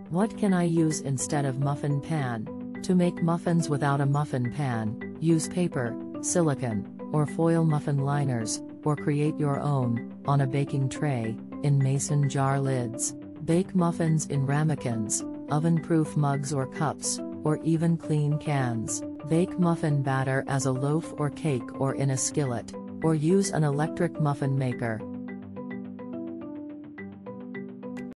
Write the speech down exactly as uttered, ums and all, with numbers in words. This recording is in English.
What can I use instead of muffin pan? To make muffins without a muffin pan, use paper, silicone, or foil muffin liners, or create your own, on a baking tray, in mason jar lids. Bake muffins in ramekins, oven-proof mugs or cups, or even clean cans. Bake muffin batter as a loaf or cake or in a skillet, or use an electric muffin maker.